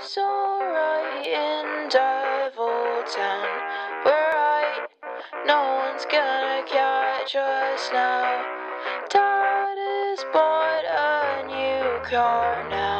So right in Devil Town, we're right, no one's gonna catch us now. Dad has bought a new car now.